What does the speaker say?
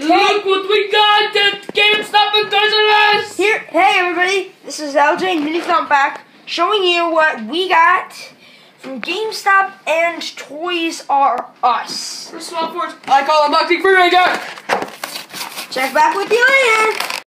Look what we got at GameStop and Toys R Us! Hey everybody, this is LJ and Mini Thumpback showing you what we got from GameStop and Toys R Us. For small force, I call unboxing for Ranger. Check back with you later.